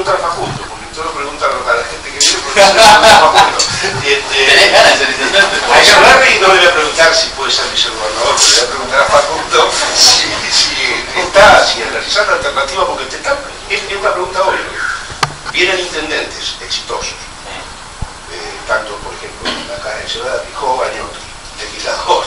preguntar a Facundo, porque usted lo pregunta a la gente que viene, porque se lo pregunta a Facundo. ¿Tenés ganas de ser intendente? A Echeverri no le voy a preguntar si puede ser vicegobernador, pero le voy a preguntar a Facundo si analizar la alternativa, porque es una pregunta obvia. Vienen intendentes exitosos, tanto por ejemplo acá en Ciudad de Pijova y otros, legislador.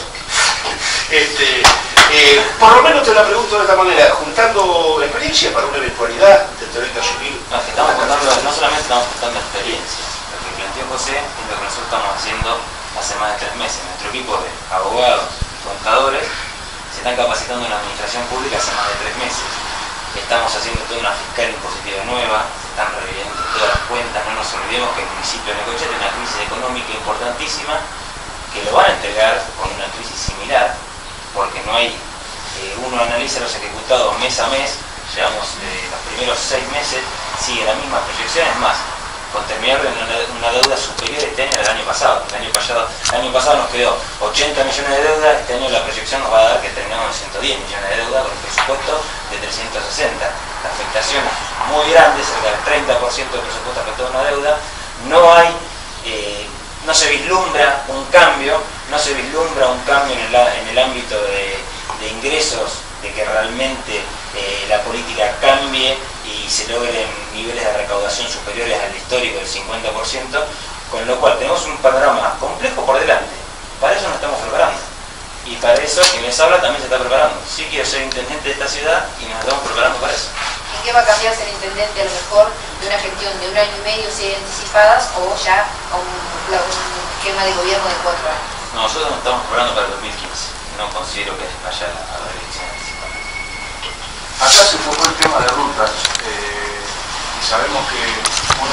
Por lo menos te la pregunto de esta manera, juntando experiencia para una eventualidad de tener que asumir. No, es que estamos contando, no solamente estamos contando experiencias, lo que planteó José es lo que nosotros estamos haciendo hace más de 3 meses. Nuestro equipo de abogados y contadores se están capacitando en la administración pública hace más de 3 meses. Estamos haciendo toda una fiscal impositiva nueva, se están reviendo todas las cuentas, no nos olvidemos que el municipio de Necochea tiene una crisis económica importantísima, que lo van a entregar con una crisis similar, porque no hay, uno analiza los ejecutados mes a mes, llevamos los primeros 6 meses, sigue la misma proyección, es más, con terminar una deuda superior este año al año pasado. El año pasado nos quedó 80 millones de deuda, este año la proyección nos va a dar que terminamos en 110 millones de deuda con un presupuesto de 360. La afectación es muy grande, cerca del 30% del presupuesto afectado a una deuda. No se vislumbra un cambio, en el ámbito de ingresos, de que realmente la política cambie y se logren niveles de recaudación superiores al histórico del 50%, con lo cual tenemos un panorama complejo por delante. Para eso nos estamos preparando. Y para eso quien les habla también se está preparando. Sí quiero ser intendente de esta ciudad y nos estamos preparando para eso. ¿En qué va a cambiar ser intendente a lo mejor de una gestión de 1 año y medio si hay anticipadas o ya a un esquema de gobierno de 4 años? Nosotros nos estamos preparando para el 2015. No considero que vaya a la elección anticipada. Acá se tocó el tema de rutas y sabemos que